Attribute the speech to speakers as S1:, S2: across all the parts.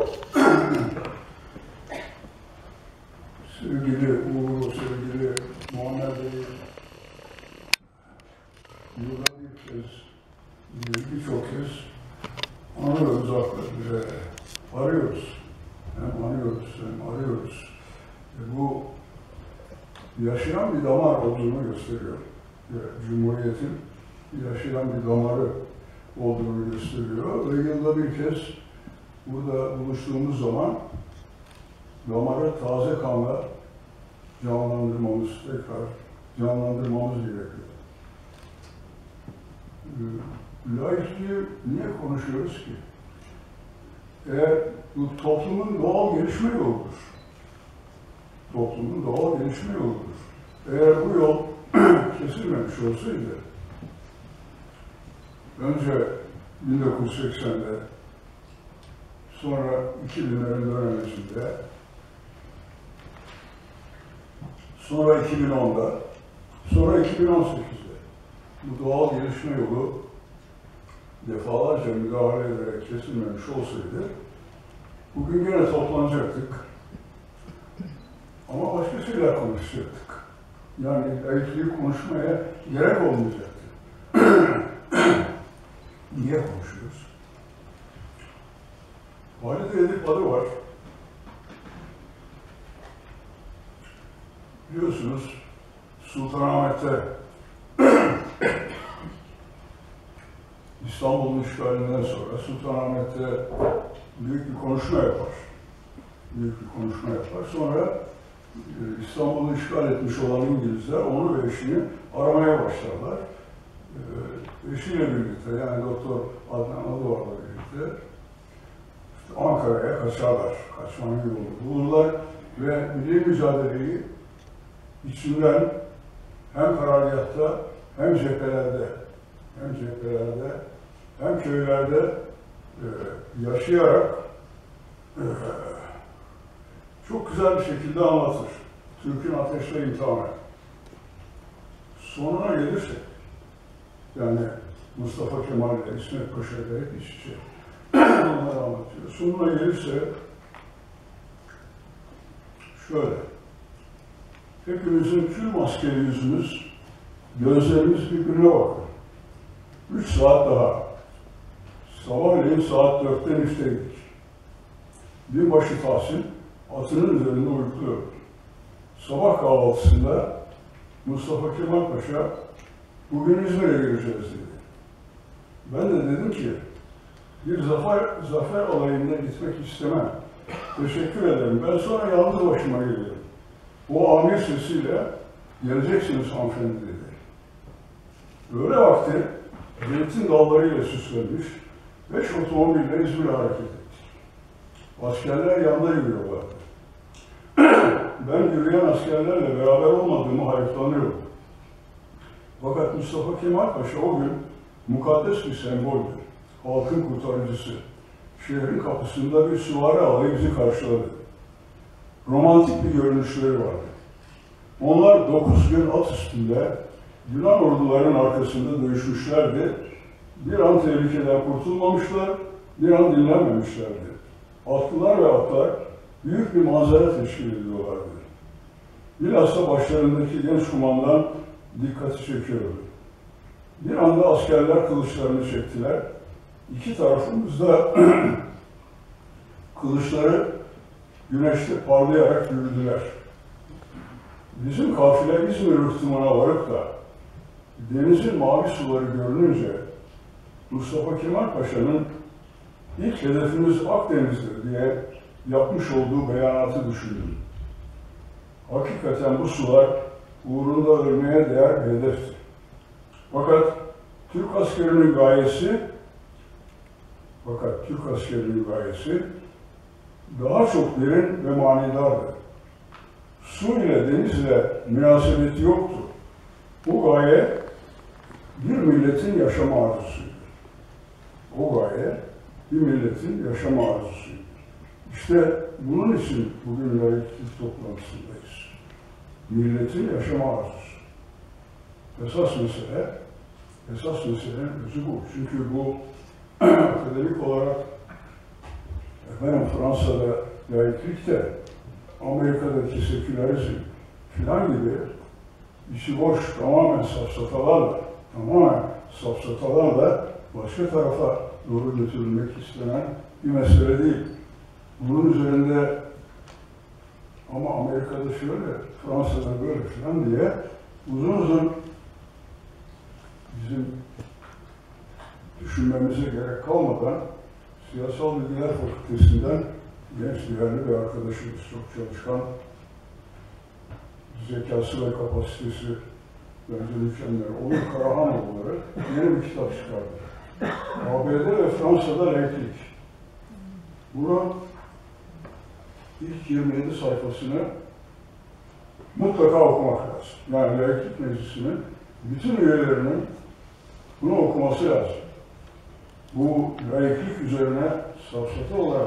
S1: Sevgili Uğur, sevgili Muammer Bey, yılda bir kez, birçok kez anıyoruz hakikaten. Arıyoruz. Hem anıyoruz, hem arıyoruz. Bu yaşayan bir damar olduğunu gösteriyor. Cumhuriyetin yaşayan bir damarı olduğunu gösteriyor. Ve yılda bir kez burada buluştuğumuz zaman damarı taze kanla canlandırmamız, tekrar canlandırmamız gerekiyor. Laikliği niye konuşuyoruz ki? Eğer bu toplumun doğal gelişme yoludur. Toplumun doğal gelişme yoludur. Eğer bu yol kesilmemiş olsaydı, önce 1980'de, sonra 2000'lerin döneminde, sonra 2010'da, sonra 2018'de bu doğal gelişme yolu defalarca müdahale ederek kesilmemiş olsaydı, bugün yine toplanacaktık. Ama başka şeyler konuşacaktık. Yani laikliği konuşmaya gerek olmayacaktı. Niye konuşuyoruz? Valide Edip adı var. Biliyorsunuz Sultanahmet'te İstanbul'un işgalinden sonra Sultanahmet'te büyük bir konuşma yapar. Büyük bir konuşma yapar. Sonra İstanbul'u işgal etmiş olan İngilizler onu ve eşini aramaya başlarlar. Eşiyle birlikte, yani Doktor Adnan Adıvar'la birlikte işte Ankara'ya kaçarlar. Kaçmanın yolunu bulurlar ve milli mücadeleyi içinden hem karargâhta hem cephelerde hem köylerde yaşayarak çok güzel bir şekilde anlatır. Türk'ün ateşle imtihanı. Sonuna gelirse, yani Mustafa Kemal ile İsmet Paşa ile hep iç içe onları anlatıyor. Sonuna gelirse şöyle, hepimizin tüm askeri yüzümüz, gözlerimiz birbirine bakıyor. 3 saat daha. Sabahleyin saat 4'ten 3'teydik. Binbaşı Tahsin atının üzerinde uyukluyor. Sabah kahvaltısında Mustafa Kemal Paşa bugün İzmir'e gireceğiz dedi. Ben de dedim ki bir zafer alayına gitmek istemem. Teşekkür ederim. Ben sonra yalnız başıma geliyorum. O amir sesiyle geleceksiniz hanımefendi dedi. Öğle vakti zeytin dallarıyla süslenmiş 5 otomobille İzmir'e hareket ettik. Askerler yanda yürüyorlardı. Ben yürüyen askerlerle beraber olmadığımı hayıflanıyorum. Fakat Mustafa Kemal Paşa o gün mukaddes bir semboldü. Halkın kurtarıcısı. Şehrin kapısında bir süvari alayı bizi karşıladı. Romantik bir görünüşleri vardı. Onlar 9 gün at üstünde Yunan ordularının arkasında dövüşmüşlerdi. Bir an tehlikeden kurtulmamışlar, bir an dinlenmemişlerdi. Atlılar ve atlar büyük bir manzara teşkil ediyorlardı. Bilhassa başlarındaki genç kumandan dikkati çekiyordu. Bir anda askerler kılıçlarını çektiler. İki tarafımızda kılıçları güneşte parlayarak yürüdüler. Bizim kafile İzmir rıhtımına varıp da denizin mavi suları görününce Mustafa Kemal Paşa'nın ilk hedefimiz Akdeniz'dir diye yapmış olduğu beyanatı düşündüm. Hakikaten bu sular uğrunda ölmeye değer bir hedeftir. Fakat Türk askerinin gayesi daha çok derin ve manidardı. Su ile denizle münasebeti yoktu. Bu gaye bir milletin yaşama arzusuydu. İşte bunun için bugün laiklik toplantısındayız. Milletin yaşama arzusu. Esas meselenin özü bu. Çünkü bu akademik olarak efendim Fransa'da laiklik de, Amerika'daki sekülerizm filan gibi içi boş tamamen safsatalarla başka tarafa doğru götürülmek istenen bir mesele değil. Bunun üzerinde ama Amerika'da şöyle, Fransa'da böyle filan diye uzun bizim düşünmemize gerek kalmadan Siyasal Bilgiler Fakültesinden genç değerli bir arkadaşımız, çok çalışkan, zekası ve kapasitesi bence mükemmel. Onur Karahanoğulları yeni bir kitap çıkardı. ABD ve Fransa'da laiklik. Bunu ilk 27 sayfasını mutlaka okumak lazım. Yani laiklik meclisinin bütün üyelerinin bunu okuması lazım. Bu laiklik üzerine safsata olarak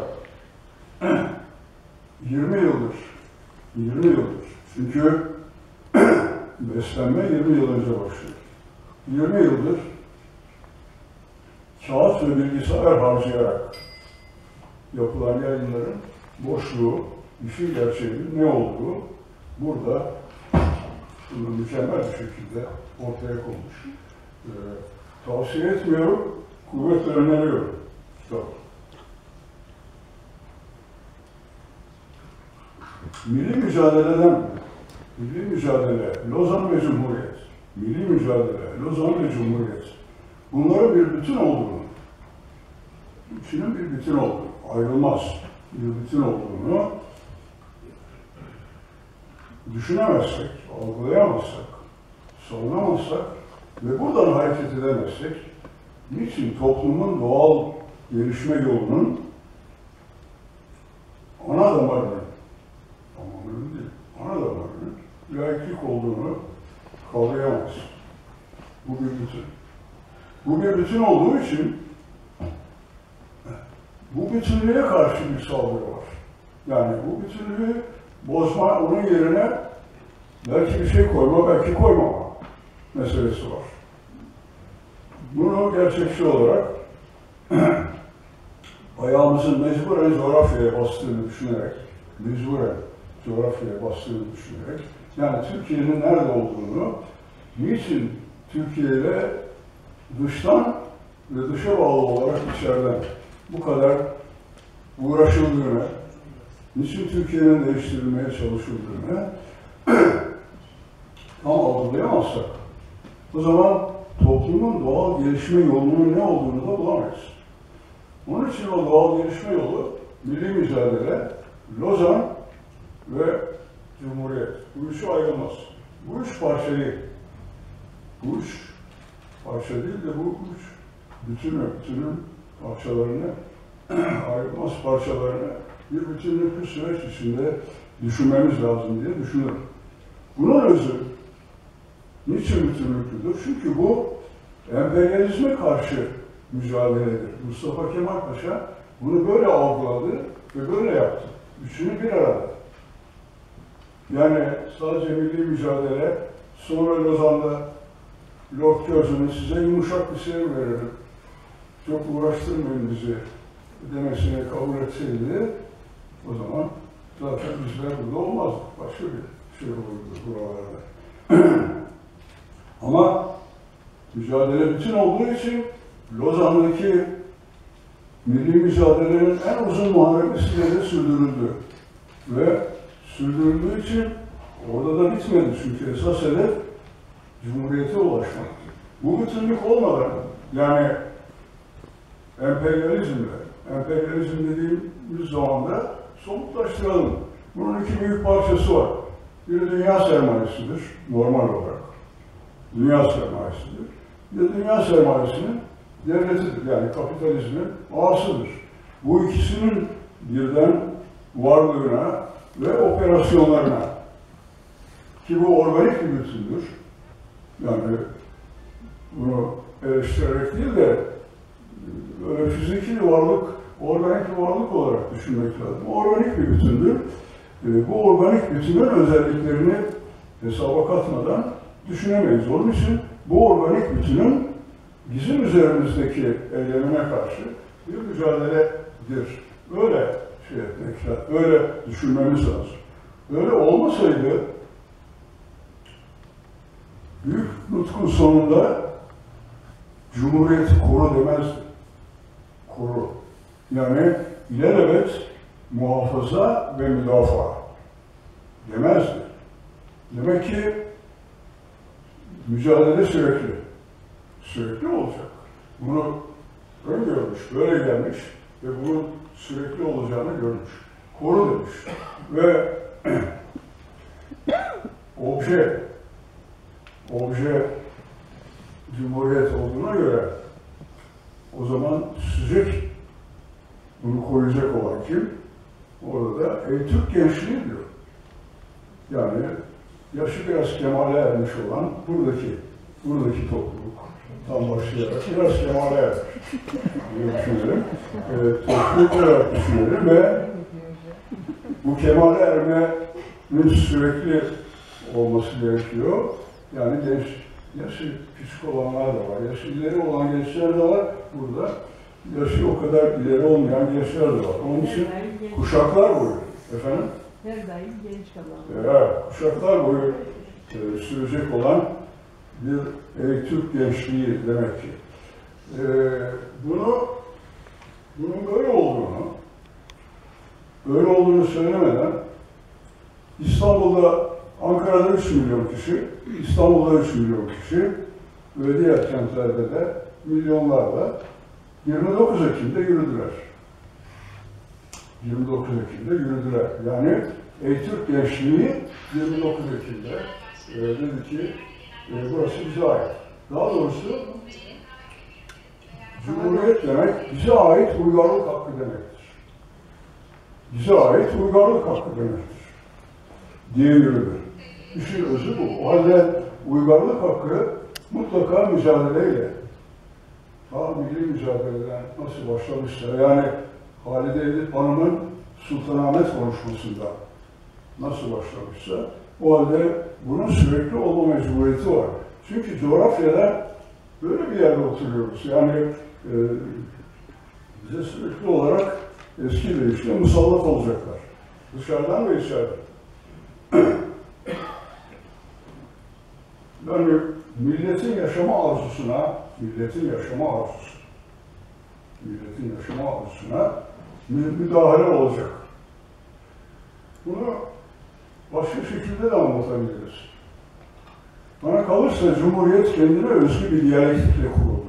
S1: 20 yıldır. Çünkü beslenme 20 yıl önce başlıyor. 20 yıldır kağıt ve bilgisayar harcayarak yapılan yayınların boşluğu, işin gerçeğinin ne olduğu burada mükemmel bir şekilde ortaya konmuş. Tavsiye etmiyorum, kuvvetle öneriyorum kitabı. Milli mücadele, Lozan ve Cumhuriyet. Milli mücadele, Lozan ve Cumhuriyet. Bunların bir bütün olduğunu, üçünün bir bütün olduğunu, ayrılmaz bir bütün olduğunu düşünemezsek, algılayamazsak, savunamazsak ve buradan hareket edemezsek, niçin toplumun doğal gelişme yolunun ana damarının, tamamının değil, ana damarının laiklik olduğunu kavrayamayız. Bu bir bütün. Bu bir bütün olduğu için bu bütünlüğe karşı bir saldırı var. Yani bu bütünlüğü bozma, onun yerine belki bir şey koyma, belki koymama meselesi var. Bunu gerçekçi olarak ayağımızın mecburen coğrafyaya bastığını düşünerek, yani Türkiye'nin nerede olduğunu, niçin Türkiye ile dıştan ve dışa bağlı olarak içeriden bu kadar uğraşıldığını, niçin Türkiye'nin değiştirilmeye çalışıldığını tam algılayamazsak, o zaman toplumun doğal gelişme yolunun ne olduğunu da bulamayız. Onun için o doğal gelişme yolu, milli mücadele, Lozan ve Cumhuriyet. Bu üçü ayrılmaz. Bu üç parça değil. Bu üç parça değil de bu üç bütünün parçalarını, ayrılmaz parçalarını bir bütünlüklü süreç içinde düşünmemiz lazım diye düşünüyorum. Bunun özü niçin bütünlüklüdür? Çünkü bu emperyalizme karşı mücadeledir. Mustafa Kemal Paşa bunu böyle algıladı ve böyle yaptı. Üçünü bir arada. Yani sadece milli mücadele, sonra Lozan'da Lord Curzon'un size yumuşak bir şey veririm, çok uğraştırmayın bizi demesine kabul etseydi, o zaman zaten bizler burada olmazdık. Başka bir şey olurdu buralarda. Ama mücadele bütün olduğu için Lozan'daki milli mücadelenin en uzun muharebesiyle de sürdürüldü. Ve sürdürüldüğü için orada da bitmedi. Çünkü esas hedef Cumhuriyete ulaşmak. Bu bütünlük olmadan, yani emperyalizm dediğimiz zaman da somutlaştıralım. Bunun iki büyük parçası var. Biri dünya sermayesidir, normal olarak. Dünya sermayesidir. Bir de dünya sermayesinin devletidir, yani kapitalizmin ağasıdır. Bu ikisinin birden varlığına ve operasyonlarına, ki bu organik bir bütündür. Yani bunu eleştirerek değil de böyle fiziki bir varlık, organik bir varlık olarak düşünmek lazım. Organik bir bütündür. Bu organik bütünün özelliklerini hesaba katmadan düşünemeyiz. Onun için bu organik bütünün bizim üzerimizdeki eylemine karşı bir mücadeledir Öyle şey etmek lazım, öyle düşünmemiz lazım. Öyle olmasaydı, büyük nutkun sonunda Cumhuriyeti koru demezdi. Koru. Yani ilelebet muhafaza ve müdafaa demezdi. Demek ki mücadele sürekli olacak. Bunu öngörmüş, böyle gelmiş ve bunun sürekli olacağını görmüş. Koru demiş. Ve obje Cumhuriyet olduğuna göre o zaman süzük bunu koyacak olan kim? Orada da Türk gençliği diyor. Yani yaşı biraz kemale ermiş olan buradaki topluluk tam başlayarak biraz kemale ermiş diye düşünelim. Topluluk olarak düşünelim ve bu kemale ermenin sürekli olması gerekiyor. Yani yaşı küçük olanlar da var, yaşı ileri olan gençler de var burada. Yaşı o kadar ileri olmayan gençler de var. Onun için kuşaklar boyu, efendim?
S2: Her daim genç kalan.
S1: Evet, kuşaklar boyu sürecek olan bir Türk gençliği demek ki. Bunun böyle olduğunu söylemeden İstanbul'da, Ankara'da 3 milyon kişi, İstanbul'da 3 milyon kişi ve diğer kentlerde de milyonlarla 29 Ekim'de yürüdüler. 29 Ekim'de yürüdüler. Yani Türk gençliği 29 Ekim'de dedi ki burası bize ait. Daha doğrusu Cumhuriyet demek bize ait uygarlık hakkı demektir. Bize ait uygarlık hakkı demektir diye yürüdü. İşin özü bu. O halde uygarlık hakkı mutlaka mücadeleyle, milli mücadeleden nasıl başlamışsa, yani Halide Edip Hanım'ın Sultanahmet konuşmasında nasıl başlamışsa, o halde bunun sürekli olma mecburiyeti var. Çünkü coğrafyada böyle bir yerde oturuyoruz. Yani bize sürekli olarak eski deyişle musallat olacaklar. Dışarıdan ve içeriden. Yani milletin yaşama arzusuna müdahale olacak. Bunu başka şekilde de anlatabiliriz. Bana kalırsa Cumhuriyet kendine özgü bir diyalektikle kuruldu.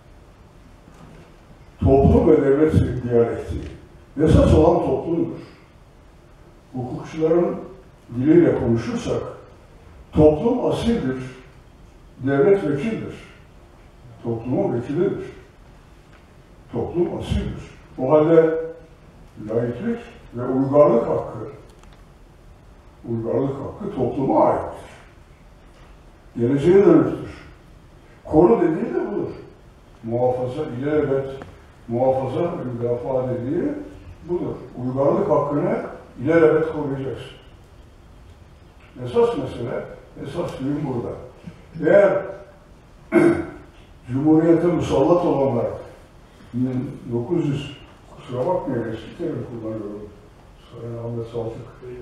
S1: Toplum ve devlet diyalektiği. Esas olan toplumdur. Hukukçuların diliyle konuşursak, toplum asildir, devlet vekildir. Toplumun vekilidir. Toplum asildir. O halde laiklik ve uygarlık hakkı topluma aittir. Geleceğe dönüktür. Koru dediği de budur. Muhafaza, ilelebet, muhafaza ve müdafaa dediği budur. Uygarlık hakkını ilelebet koruyacaksın. Esas mesele, esas düğüm burada. Eğer Cumhuriyete musallat olanlar 1900, kusura bakmayın, eski terim kullanıyorum. Sayın Ahmet Saltık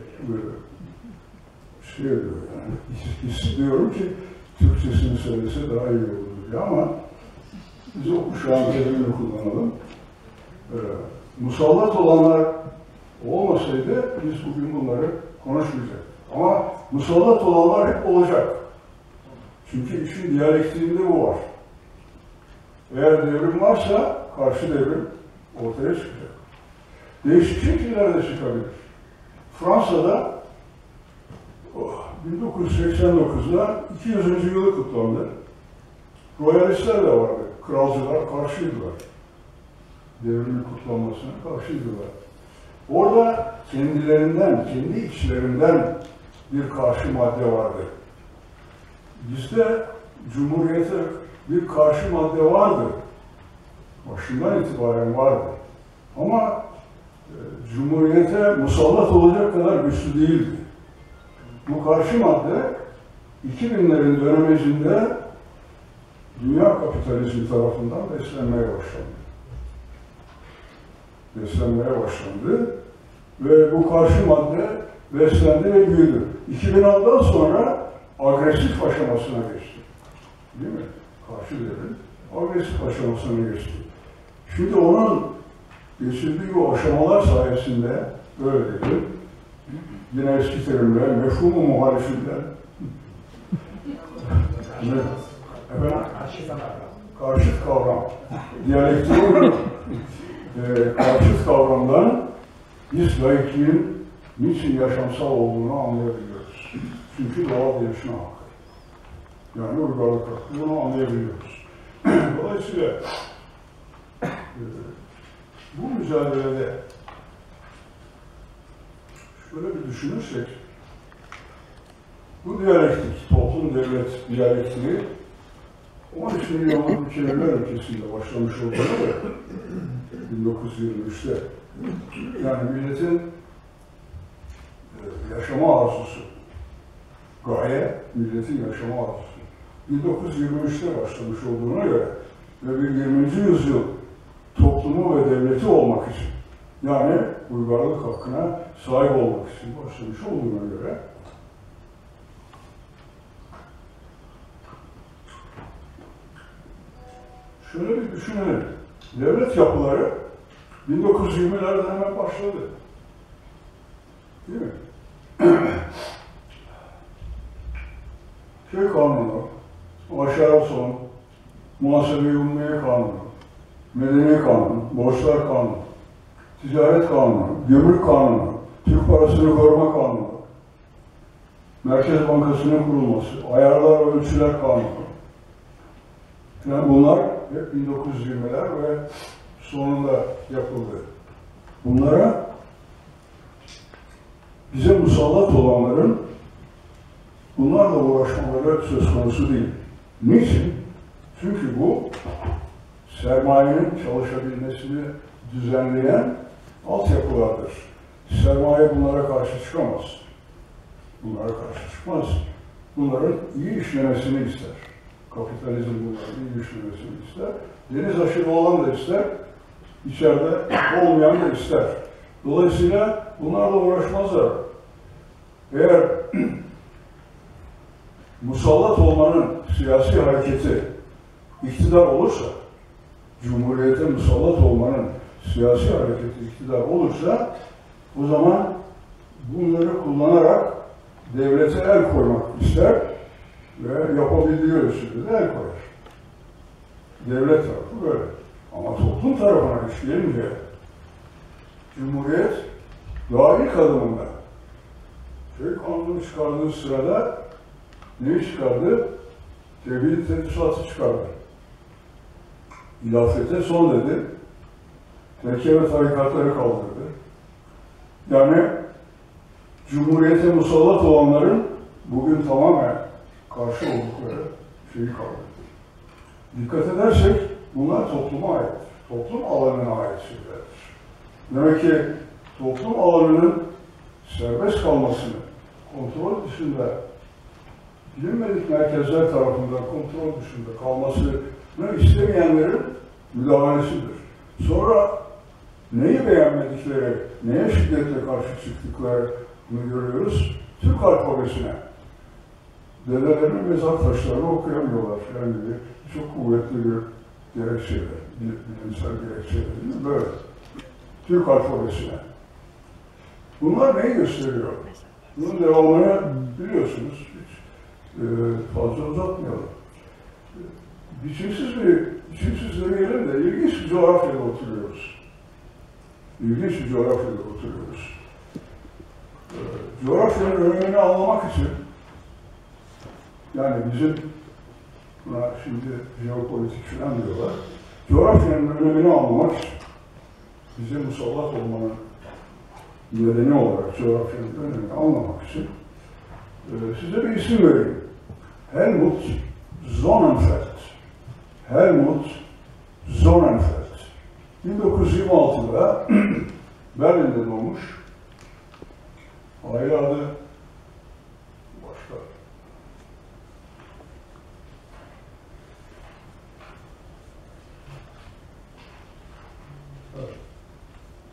S1: şey diyor yani, hissediyorum ki Türkçesini söylese daha iyi olur diye, ama biz o kuşağın terimini kullanalım. Musallat olanlar olmasaydı biz bugün bunları konuşmayacaktık. Ama musallat olanlar hep olacak. Çünkü işin diyalektiğinde bu var. Eğer devrim varsa karşı devrim ortaya çıkacak. Değişik şekillerde çıkabilir. Fransa'da 1989'da 200. yılı kutlandı. Royalistler de vardı. Kralcılar karşıydılar. Devrimin kutlanmasına karşıydılar. Orada kendilerinden, kendi içlerinden bir karşı madde vardı. Bizde Cumhuriyete bir karşı madde vardı. Başından itibaren vardı. Ama Cumhuriyete musallat olacak kadar güçlü değildi. Bu karşı madde 2000'lerin dönemecinde dünya kapitalizmi tarafından beslenmeye başlandı. beslenmeye başlandı. Ve bu karşı madde beslendi ve büyüdü. 2010'dan sonra agresif aşamasına geçti. Değil mi? Karşı devlet agresif aşamasına geçti. Şimdi onun geçirdiği bu aşamalar sayesinde böyle dedim. Yine eski terimler, mefhumu muhalifinde. Efendim? Karşıt kavram. Diyalektiğin karşıt kavramdan biz laikliğin niçin yaşamsal olduğunu anlayabiliyoruz. Çünkü doğal gelişme hakkı. Yani uygarlık hakkı. Bunu anlayabiliyoruz. Dolayısıyla bu mücadelede şöyle bir düşünürsek, bu diyalektik, toplum-devlet diyalektiği 13 milyonluk ülkeler ülkesinde başlamış olduğunu da 1923'te. Yani milletin yaşama arzusu, gaye milletin yaşama arzusu. 1923'te başlamış olduğuna göre ve bir 20. yüzyıl toplumu ve devleti olmak için, yani uygarlık hakkına sahip olmak için başlamış olduğuna göre şöyle bir düşünelim. Devlet yapıları 1920'lerde hemen başladı. Değil mi? Köy kanunu, aşağı son, muhasebe-i ummiye kanunu, medeni kanun, borçlar kanunu, ticaret kanunu, gümrük kanunu, Türk parasını koruma kanunu, Merkez Bankası'nın kurulması, ayarlar ve ölçüler kanunu. Yani bunlar hep 1920'ler ve sonunda yapıldı. Bunlara bize musallat olanların bunlarla uğraşmaları söz konusu değil. Niçin? Çünkü bu sermayenin çalışabilmesini düzenleyen altyapılardır. Sermaye bunlara karşı çıkamaz. Bunlara karşı çıkmaz. Bunların iyi işlemesini ister. Kapitalizm bunların iyi işlemesini ister. Deniz aşırı olan da ister, içeride olmayan da ister. Dolayısıyla bunlarla uğraşmazlar. Eğer musallat olmanın siyasi hareketi iktidar olursa, Cumhuriyete musallat olmanın siyasi hareketi iktidar olursa, o zaman bunları kullanarak devlete el koymak ister ve yapabildiği ölçüde de el koyar. Devlet tarafı böyle. Ama toplum tarafına iş gelince, Cumhuriyet daha ilk adımında köy kanunu çıkardığı sırada neyi çıkardı? Tevhid tedrisatı çıkardı. İlafete son dedi. Tekke ve tarikatları kaldırdı. Yani Cumhuriyete musallat olanların bugün tamamen karşı oldukları şeyi kaldırdı. Dikkat edersek bunlar topluma ait. Toplum alanına ait şeylerdir. Demek ki toplum alanının serbest kalmasını kontrol dışında bilinmedik merkezler tarafından kontrol dışında kalmasını istemeyenlerin müdahalesidir. Sonra neyi beğenmedikleri, neye şiddetle karşı çıktıklarını görüyoruz. Türk alfabesine. Dedelerinin mezar taşlarını okuyamıyorlar. Yani çok kuvvetli bir gerekçeyle, bilimsel gerekçeyle değil mi? Böyle. Türk alfabesine. Bunlar neyi gösteriyor? Bunun devamını biliyorsunuz. Hiç fazla uzatmayalım. Biçimsiz demeyelim de ilginç bir coğrafyada oturuyoruz. İlginç bir coğrafyada oturuyoruz. Coğrafyanın önemini anlamak için, yani bizim, buna şimdi jeopolitik falan diyorlar, coğrafyanın önemini anlamak için, bize musallat olmanın nedeni olarak coğrafyanın önemini anlamak için size bir isim vereyim. Helmut Sonnenfeld. Helmut Sonnenfeld. 1926'da Berlin'de doğmuş. Aile adı başka. Evet.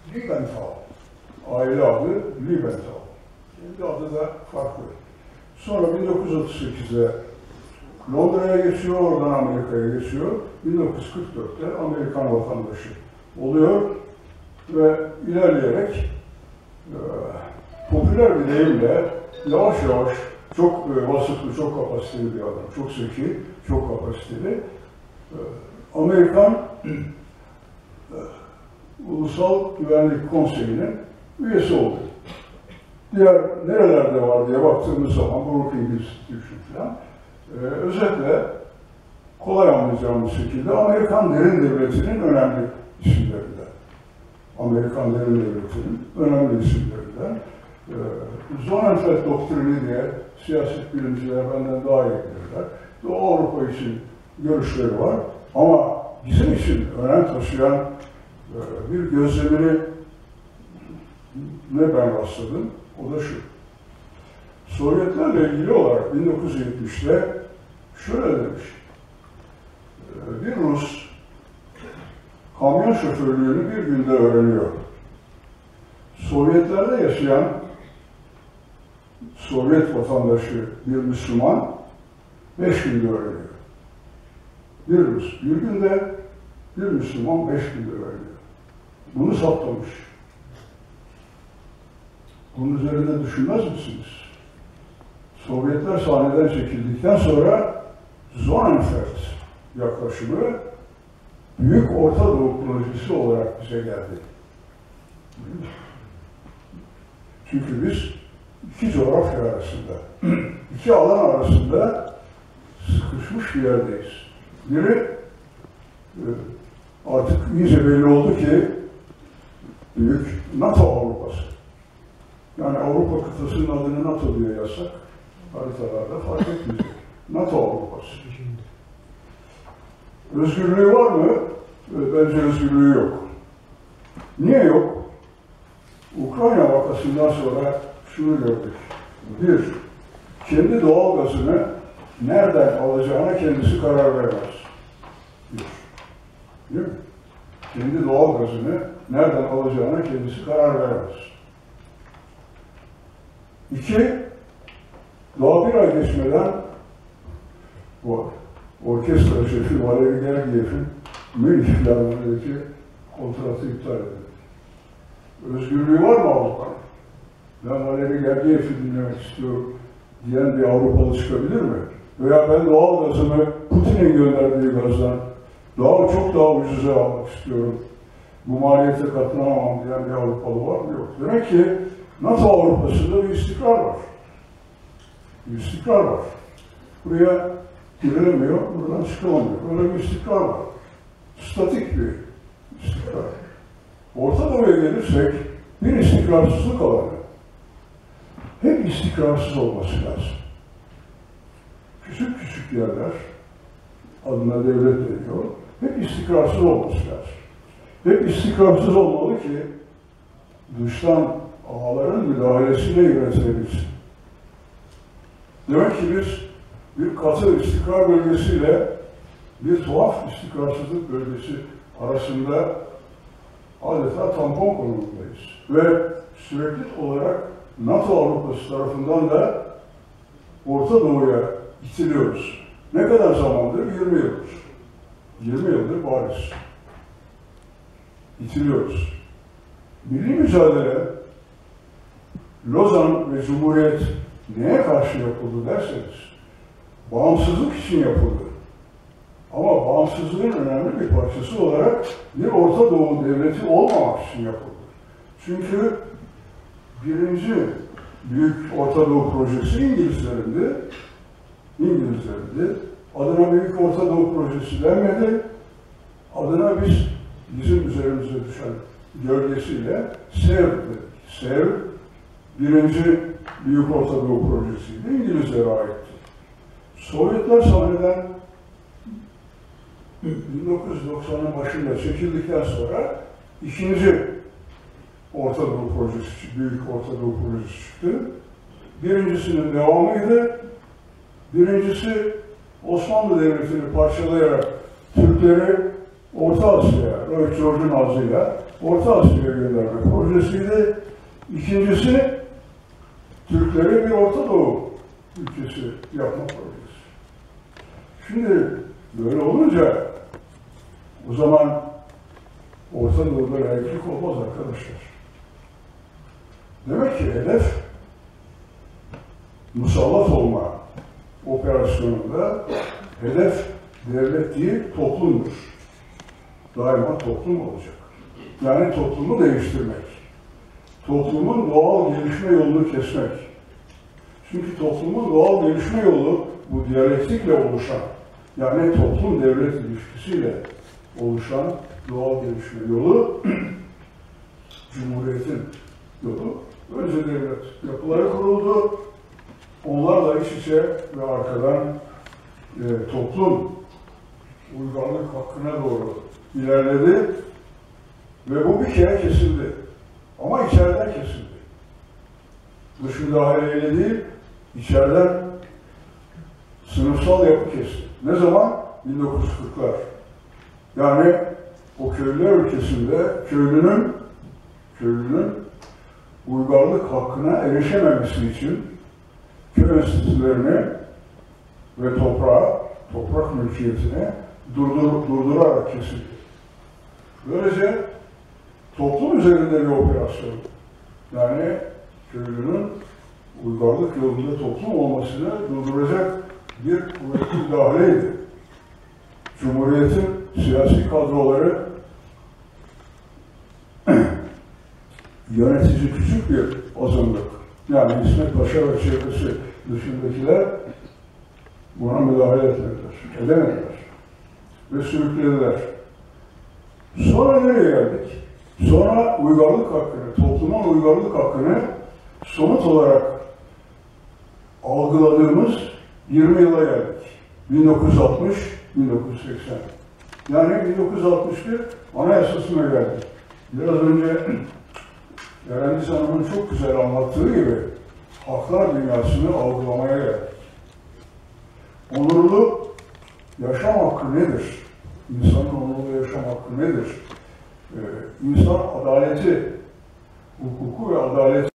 S1: Liebenthal. Aile adı Liebenthal. Kendi adı da farklı. Sonra 1938'de Londra'ya geçiyor, oradan Amerika'ya geçiyor. 1944'te Amerikan vatandaşı oluyor ve ilerleyerek popüler bir deyimle yavaş yavaş çok vasıflı, çok kapasiteli bir adam, çok zeki, çok kapasiteli. Amerikan Ulusal Güvenlik Konseyi'nin üyesi oldu. Diğer nerelerde var diye baktığımız zaman Brookings Institution falan, özetle kolay anlayacağımız şekilde Amerikan derin devletinin önemli isimlerinden. Amerikan derin devletinin önemli isimlerinden. Sonnenfeld doktrini diye siyaset bilimciler benden daha iyi bilirler. Doğu Avrupa için görüşleri var. Ama bizim için önem taşıyan bir gözlemini ne ben rastladım, o da şu. Sovyetlerle ilgili olarak 1970'te şöyle demiş. Bir Rus kamyon şoförlüğünü bir günde öğreniyor. Sovyetlerde yaşayan Sovyet vatandaşı bir Müslüman 5 günde öğreniyor. Bir Rus bir günde, bir Müslüman 5 günde öğreniyor. Bunu saptamış. Bunun üzerinde düşünmez misiniz? Sovyetler sahneden çekildikten sonra Sonnenfeld yaklaşımı Büyük Orta Doğu projesi olarak bize geldi. Çünkü biz iki coğrafya arasında, iki alan arasında sıkışmış bir yerdeyiz. Biri artık iyice belli oldu ki büyük NATO Avrupası. Yani Avrupa kıtasının adını NATO diye yazsak haritalarda fark etmeyecek. NATO Avrupası. Özgürlüğü var mı? Bence özgürlüğü yok. Niye yok? Ukrayna vakasından sonra şunu gördük. Bir, kendi doğal gazını nereden alacağına kendisi karar veremez. Bir. Değil mi? Kendi doğal gazını nereden alacağına kendisi karar veremez. İki, daha bir ay geçmeden bu orkestra şefi Valeri Gergiev'in Münih Filarmoni'deki kontratı iptal edildi. Özgürlüğü var mı Avrupa'nın? Ben Valeri Gergiev'i dinlemek istiyorum diyen bir Avrupalı çıkabilir mi? Veya ben doğal gazımı Putin'in gönderdiği gazdan çok daha ucuza almak istiyorum. Bu maliyete katlanamam diyen bir Avrupalı var mı? Yok. Demek ki NATO Avrupa'sında bir istikrar var. Bir istikrar var. Buraya girilemiyor, buradan çıkılamıyor. Öyle bir istikrar var. Statik bir istikrar. Orta Doğu'ya gelirsek bir istikrarsızlık alanı. Hep istikrarsız olması lazım. Küçük küçük yerler, adına devlet deniyor, hep istikrarsız olması lazım. Hep istikrarsız olmalı ki dıştan ağaların müdahalesiyle yönetilebilsin. Demek ki biz bir katı istikrar bölgesiyle bir tuhaf istikrarsızlık bölgesi arasında adeta tampon konumundayız. Ve sürekli olarak NATO Avrupası tarafından da Orta Doğu'ya itiliyoruz. Ne kadar zamandır? 20 yıldır. 20 yıldır bariz. İtiliyoruz. Milli mücadele, Lozan ve Cumhuriyet neye karşı yapıldı derseniz, bağımsızlık için yapıldı. Ama bağımsızlığın önemli bir parçası olarak bir Orta Doğu devleti olmamak için yapıldı. Çünkü birinci büyük Orta Doğu projesi İngilizlerindi. Adına Büyük Orta Doğu Projesi denmedi. Adına bizim üzerimize düşen gölgesiyle SEV dedik. SEV, birinci Büyük Orta Doğu Projesi'ydi. İngilizlere aitti. Sovyetler sahneden 1990'ın başında çekildikten sonra ikinci Orta Doğu Projesi, Büyük Orta Doğu Projesi çıktı. Birincisinin devamıydı. Birincisi Osmanlı Devleti'ni parçalayarak Türkleri Orta Asya, Lloyd George'un ağzıyla Orta Asya'ya gönderme projesiydi. İkincisi, Türkleri bir Orta Doğu ülkesi yapma projesi. Şimdi böyle olunca o zaman Orta Doğu'da layıklık olmaz arkadaşlar. Demek ki hedef musallat olma operasyonunda hedef devlet değil toplumdur. Daima toplum olacak. Yani toplumu değiştirmek. Toplumun doğal gelişme yolunu kesmek. Çünkü toplumun doğal gelişme yolu bu diyalektikle oluşan, yani toplum-devlet ilişkisiyle oluşan doğal gelişme yolu, Cumhuriyet'in yolu. Önce devlet yapıları kuruldu, onlarla iç içe ve arkadan toplum uygarlık hakkına doğru ilerledi ve bu bir kere kesildi. Ama içeriden kesildi. Dış müdahaleyle değil, içeriden sınıfsal yapı kesildi. Ne zaman? 1940'lar. Yani o köylüler ülkesinde köylünün uygarlık hakkına erişememesi için köy enstitülerini ve toprak mülkiyetini durdurarak kesildi. Böylece toplum üzerinde bir operasyon, yani köylünün uygarlık yolunda toplum olmasını durduracak bir kuvvetli müdahaleydi. Cumhuriyet'in siyasi kadroları yönetici küçük bir azınlık, yani İsmet Paşa ve çevresi dışındakiler buna müdahale edemediler ve sürüklediler. Sonra nereye geldik? Sonra uygarlık hakkını, toplumun uygarlık hakkını somut olarak algıladığımız 20 yıla geldik. 1960-1980. Yani 1961 Anayasası'na geldik. Biraz önce Erendiz Hanım'ın çok güzel anlattığı gibi haklar dünyasını algılamaya geldik. Onurlu yaşam hakkı nedir? İnsanın onurlu yaşam hakkı nedir? İnsan adaleti, hukuku ve adaleti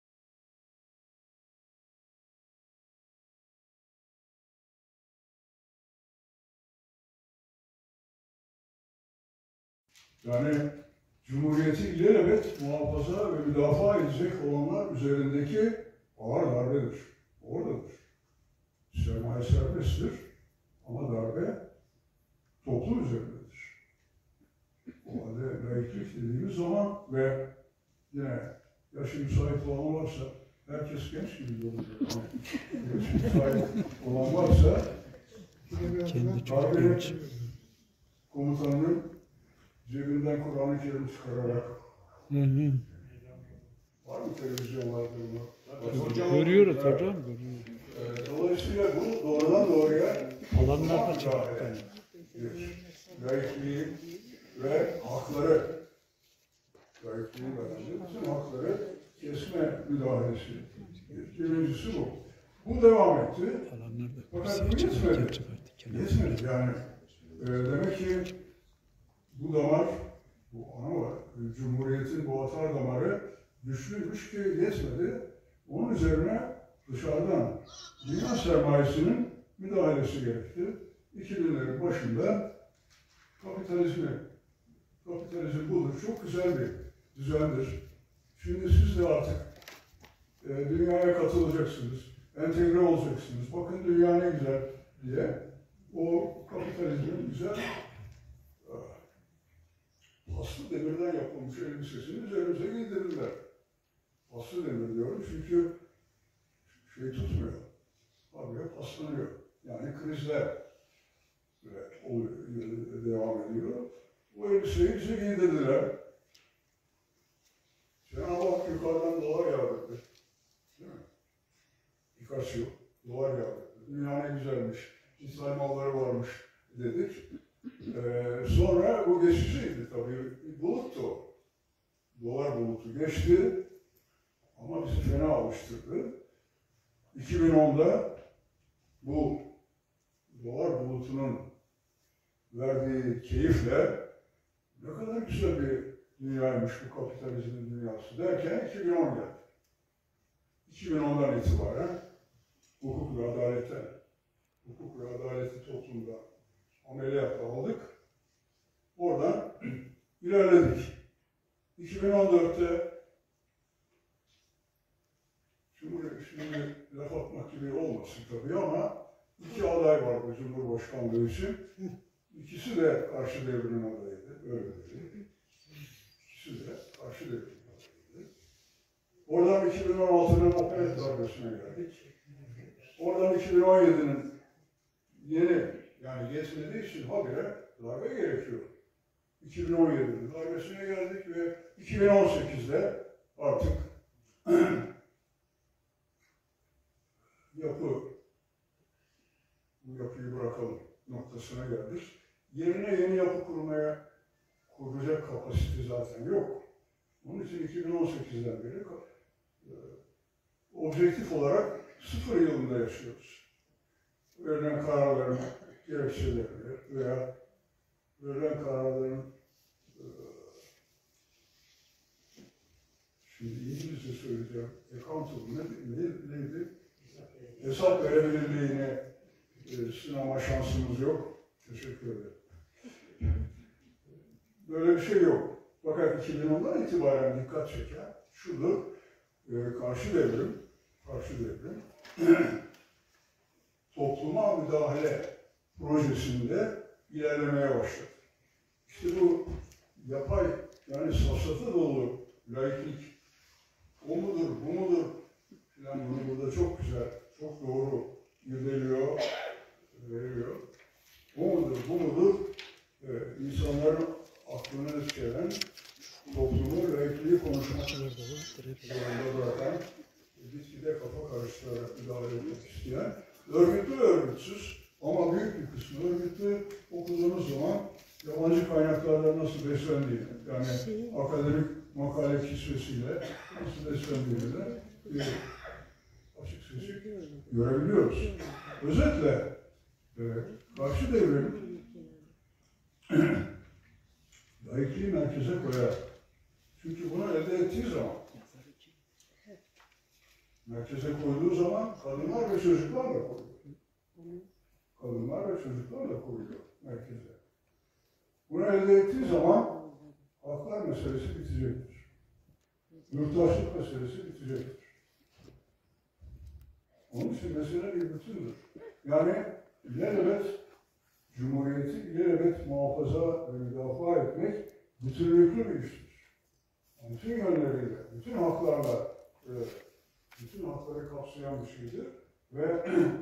S1: yani Cumhuriyeti ilelebet muhafaza ve müdafaa edecek olanlar üzerindeki ağır darbedir. Oradadır. Sermaye serbesttir ama darbe toplum üzerindedir. O halde laiklik dediğimiz zaman ve yine yaşı müsait olan varsa, herkes genç gibi görünüyor. Yaşı müsait olan varsa, darbenin komutanının cebinden Kur'an-ı Kerim çıkararak var mı televizyonlarda bunu?
S3: Görüyoruz hocam.
S1: Dolayısıyla bu doğrudan doğruya
S3: Alanlar da çıkıyor.
S1: laikliği ve hakları, laikliği ve bütün hakları kesme müdahalesi. Birincisi bu. Bu devam etti. Fakat bu yetmedi. Yetmedi yani. Demek ki bu damar, bu ana var, Cumhuriyet'in bu atar damarı güçlüymüş ki yetmedi. Onun üzerine dışarıdan dünya sermayesinin müdahalesi gerekti. 2000'lerin başında kapitalizm budur. Çok güzel bir düzendir. Şimdi siz de artık dünyaya katılacaksınız, entegre olacaksınız. Bakın dünya ne güzel diye o kapitalizmin güzel paslı demirden yapılmış elbisesini üzerimize giydirdiler. Paslı demir diyorum çünkü şey tutmuyor. Habire paslanıyor. Yani krizler oluyor, devam ediyor. Bu elbiseyi bize giydirdiler. Cenab-ı Hak yukarıdan dolar yağdırdı. Değil mi? Birkaç yıl dolar yağdırdı. Dünya ne güzelmiş, İsrail malları varmış dedik. Sonra bu geçiciydi tabii. Buluttu o. Dolar bulutu geçti ama bizi fena alıştırdı. 2010'da bu dolar bulutunun verdiği keyifle ne kadar güzel bir dünyaymış bu kapitalizmin dünyası derken 2010 geldi. 2010'dan itibaren hukuk ve adaleti toplumda ameliyatla aldık. Oradan ilerledik. 2014'te şimdi laf atmak gibi olmasın tabii ama iki aday vardı Cumhurbaşkanlığı için. İkisi de karşı devrimin adayıydı. Öyle dedi. İkisi de karşı devrimin adayıydı. Oradan 2016'nın Operet darbesine geldik. Oradan 2017'nin yani yetmediği için habire darbe gerekiyor. 2017'nin darbesine geldik ve 2018'de artık bu yapıyı bırakalım noktasına geldik. Yerine yeni yapı kurulacak kapasite zaten yok. Onun için 2018'den beri objektif olarak 0 yılında yaşıyoruz. Verilen kararların gerekçelerini veya verilen kararların şimdi İngilizce söyleyeceğim, accountable neydi? Hesap verebilirliğine sınama şansımız yok. Teşekkür ederim. Böyle bir şey yok. Fakat 2010'dan itibaren dikkat çeken şudur, karşı devrim topluma müdahale projesinde ilerlemeye başladı. İşte bu yapay, yani safsata dolu laiklik, o mudur, bu mudur filan bunu burada çok güzel, çok doğru irdeliyor, veriyor. O mudur, bu mudur? İnsanların aklını çelen, toplumu, laikliği konuşmak zorunda bırakan, gitgide kafa karıştırarak müdahale etmek isteyen, örgütlü ve örgütsüz ama büyük bir kısmı örgütlü okuduğunuz zaman yabancı kaynaklarla nasıl beslendiğini, yani akademik makale kisvesiyle nasıl beslendiğini de açık seçik görebiliyoruz. Özetle karşı devrim laikliği merkeze koyarak, çünkü bunu elde ettiği zaman, merkeze koyduğu zaman kadınlar ve çocuklar da koyuyor. Kadınlar ve çocuklar da koyuyor merkeze. Bunu elde ettiği zaman haklar meselesi bitecektir. Yurttaşlık meselesi bitecektir. Onun için mesele bir bütündür. Yani ilelebet Cumhuriyeti ilelebet muhafaza ve müdafaa etmek bütünlüklü bir iştir. Yani bütün yönleriyle, bütün haklarla, bütün hakları kapsayan bir şeydir. Ve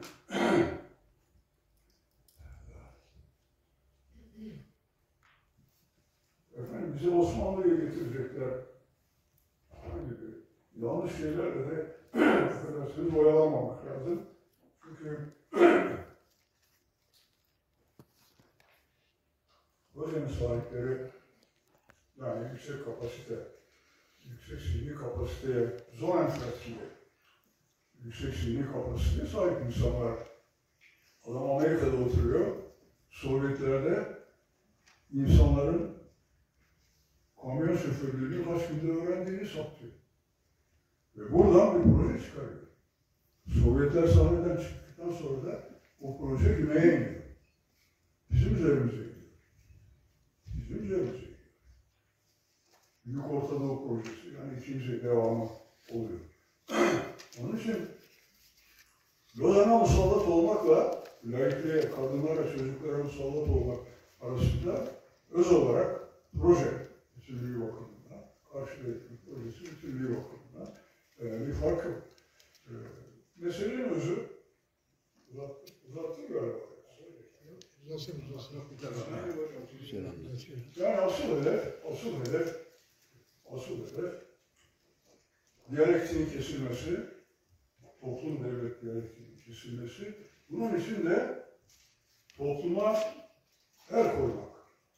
S1: efendim bize Osmanlı'ya getirecekler. Yanlış şeylerle de affedersiniz oyalanmamak lazım. Çünkü projenin sahipleri yani yüksek kapasite, yüksek sinir kapasiteye, zor enflasyonel, yüksek sinir kapasiteye sahip insanlar. Adam Amerika'da oturuyor, Sovyetlerde insanların kamyon şoförlüğünü kaç günde öğrendiğini saptıyor. Ve buradan bir proje çıkarıyor. Sovyetler sahneden çıktıktan sonra da o proje güneye iniyor. Bizim üzerimize gidiyor. Bizim üzerimize gidiyor. Büyük Orta Doğu projesi, yani ikinci devamı oluyor. Onun için Lozan'a musallat olmakla, laikliğe, kadınlara, çocuklara musallat olmak arasında öz olarak proje bütünlüğü bakımından, karşılayıcı projesi bütünlüğü bakımından bir fark yok. Meselenin özü, uzattı galiba. Yani asıl hedef, diyalektiğin kesilmesi, toplum devlet diyalektiğin kesilmesi, bunun için de topluma el koymak.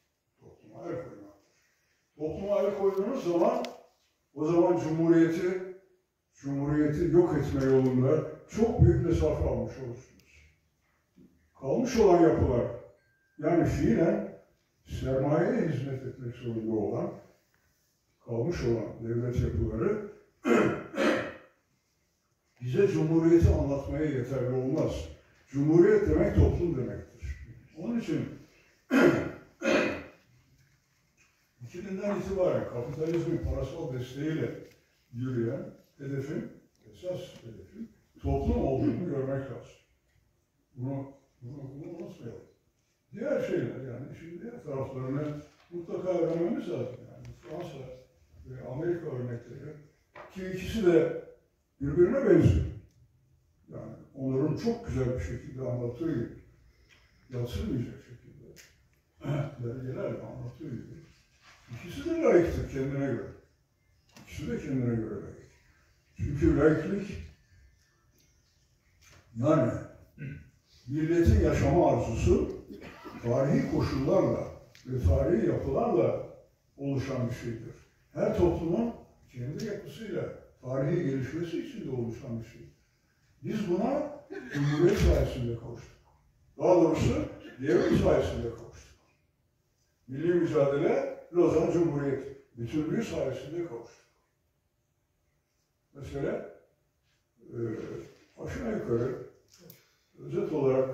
S1: Topluma el koyduğunuz zaman, o zaman Cumhuriyeti yok etme yolunda çok büyük mesafe almış olursunuz. Kalmış olan yapılar, Yani fiilen sermayeye hizmet etmek zorunda olan, kalmış olan devlet yapıları bize Cumhuriyeti anlatmaya yeterli olmaz. Cumhuriyet demek toplum demektir. Onun için 2000'den itibaren kapitalizmin parasal desteğiyle yürüyen esas hedefin toplum olduğunu görmek lazım. Bunu unutmayalım. Diğer şeyler yani şimdi diğer taraflarını mutlaka öğrenmemiz lazım. Yani Fransa ve Amerika örnekleri ki ikisi de birbirine benziyor. Yani onların çok güzel bir şekilde anlattığı gibi, yatsınmayacak şekilde belgelerle anlattığı gibi. İkisi de layıktır kendine göre. İkisi de kendine göre layık. Çünkü laiklik yani milletin yaşama arzusu tarihi koşullarla ve tarihi yapılarla oluşan bir şeydir. Her toplumun kendi yapısıyla tarihi gelişmesi içinde oluşan bir şeydir. Biz buna Cumhuriyet sayesinde kavuştuk. Daha doğrusu devrim sayesinde kavuştuk. Milli mücadele, Lozan Cumhuriyeti bütünlüğü sayesinde kavuştuk. Mesela aşağı yukarı özet olarak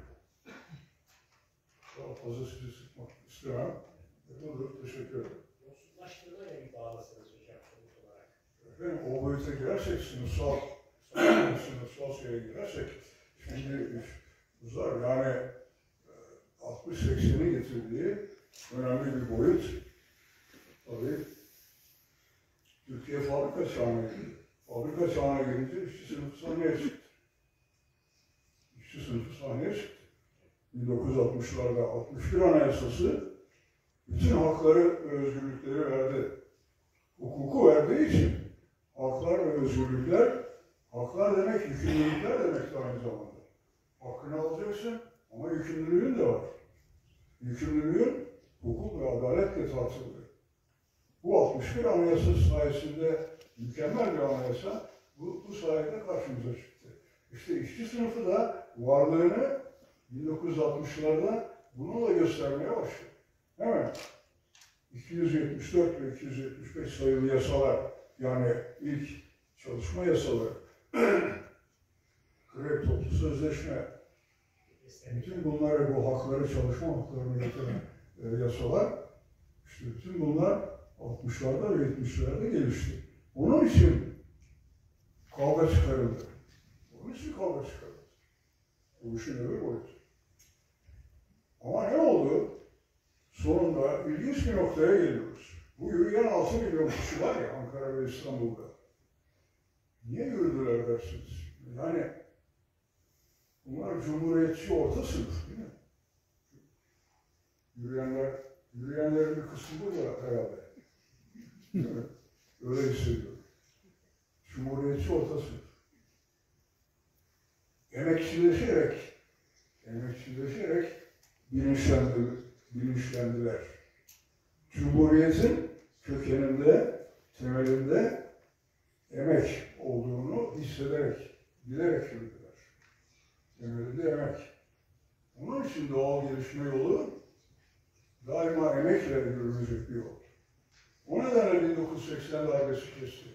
S1: daha fazla sizi sıkmak istemem. Budur, teşekkür ederim.
S4: Yoksullaştırmayla bir bağlasınız hocam sonuç olarak.
S1: Efendim, o boyuta girersek sınıfsal şeye girersek şimdi uzar. Yani 60-80'i getirdiği önemli bir boyut. Tabii Türkiye fabrika çağına girdi. Fabrika çağına girince işçi sınıfı sahneye çıktı. İşçi sınıfı sahneye çıktı. 1960'larda 61 Anayasası bütün hakları ve özgürlükleri verdi. Hukuku verdiği için haklar ve özgürlükler, haklar demek yükümlülükler demek aynı zamanda. Hakkını alacaksın ama yükümlülüğün de var. Yükümlülüğün hukuk ve adaletle tartılıyor. Bu 61 Anayasası sayesinde mükemmel bir anayasa bu sayede karşımıza çıktı. İşte işçi sınıfı da varlığını 1960'larda bununla göstermeye başladı. Hemen 274 ve 275 sayılı yasalar, yani ilk çalışma yasaları, grev toplu sözleşme, bütün bunları, bu hakları, çalışma haklarını getiren yasalar, işte bütün bunlar 60'larda ve 70'lerde gelişti. Onun için kavga çıkarıldı. Onun için kavga çıkarıldı. Bu işin öbür boyutu. Ama ne oldu? Sonunda ilginç bir noktaya geliyoruz. Bu yürüyen 6 milyon kişi var ya Ankara ve İstanbul'da. Niye yürüdüler dersiniz? Yani bunlar cumhuriyetçi orta sınıf değil mi? Yürüyenlerin bir kısmı da herhalde. Değil mi? Öyle hissediyorum. Cumhuriyetçi orta sınıf. Emekçileşerek bilinçlendiler. Cumhuriyetin kökeninde, temelinde emek olduğunu hissederek, bilerek yürüdüler. Temelinde emek. Onun için doğal gelişme yolu daima emekle yürünecek bir yol. O nedenle 1980 darbesi kesti.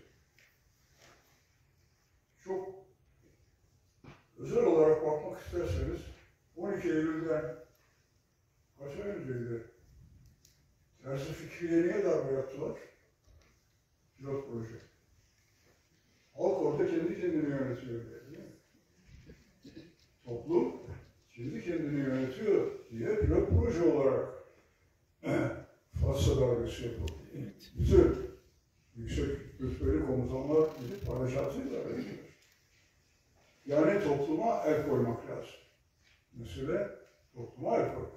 S1: Çok özel olarak bakmak isterseniz 12 Eylül'den kaç ay önceydi? Terzi Fikriye niye darbe yaptılar? Pilot proje. Halk orada kendi kendini yönetiyor değil mi? Toplum kendi kendini yönetiyor diye pilot proje olarak Fatsa darbesi yapıldı. Bütün yüksek rütbeli komutanlar gidip harekatıyla verdiler. Yani topluma el koymak lazım. Mesele topluma el koymak.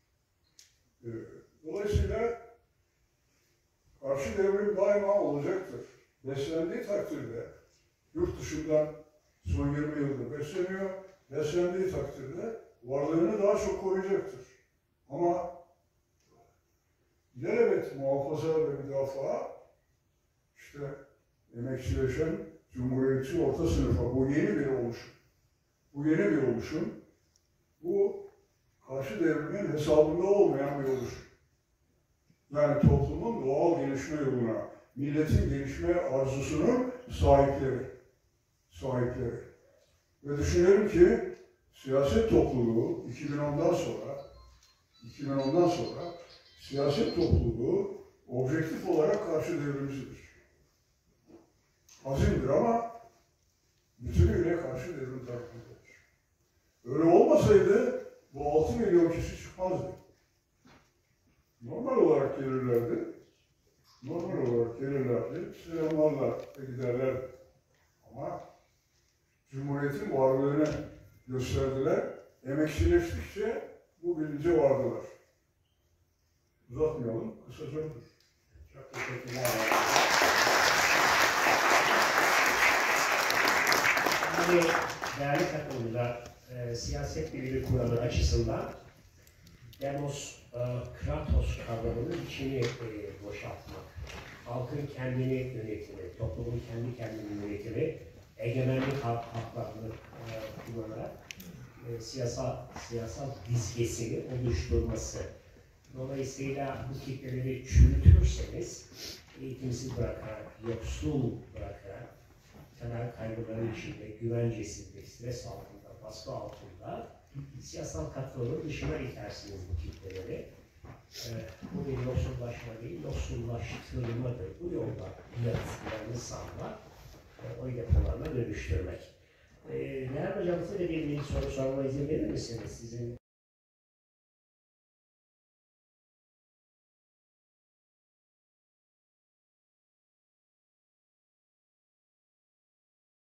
S1: Dolayısıyla karşı devrim daima olacaktır. Beslendiği takdirde, yurt dışından son 20 yıldır besleniyor, beslendiği takdirde varlığını daha çok koruyacaktır. Ama ilelebet muhafaza ve müdafaa, işte emekçileşen, cumhuriyetçi orta sınıfa, bu yeni bir oluşum. Bu karşı devrimin hesabında olmayan bir oluşum. Yani toplumun doğal gelişme yoluna, milletin gelişme arzusunun sahipleri. Ve düşünüyorum ki siyaset topluluğu 2010'dan sonra siyaset topluluğu objektif olarak karşı devrimcidir. Azimdir ama bütünüyle karşı devrim tarafındadır. Öyle olmasaydı bu 6 milyon kişi çıkmazdı. Normal olarak gelirlerdi. Selamlarla giderlerdi. Ama Cumhuriyet'in varlığını gösterdiler. Emekçileştikçe bu bilince vardılar. Uzatmayalım, kısaca budur.
S4: Çok teşekkürler. Şimdi değerli katılımcılar, siyaset bilimi kuralı açısından demos, kratos kavramının içini boşaltmak, halkın kendini yönetimi, toplumun kendi kendini yönetimi, egemenlik haklarını kullanarak siyasal dizgesini oluşturması. Dolayısıyla bu kitleleri çürütürseniz, eğitimsiz bırakarak, yoksul bırakarak, temel kaygıları içinde, güvencesizlik, stres altında, baskı altında siyasal katılımın dışına itersiniz bu kitleleri. Bu bir yoksullaşma değil, yoksullaştırmadır. Bu yolda yaratılarını sağlamak, oy depolarına dönüştürmek. Değerli hocam, size de bir soru sorma izin verir misiniz? Sizin